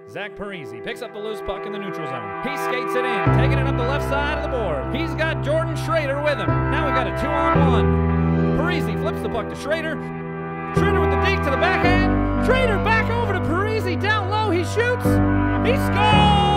Zach Parisi picks up the loose puck in the neutral zone. He skates it in, taking it up the left side of the board. He's got Jordan Schrader with him. Now we've got a 2-on-1. Parisi flips the puck to Schrader. Schrader with the deke to the backhand. Schrader back over to Parisi, down low, he shoots. He scores!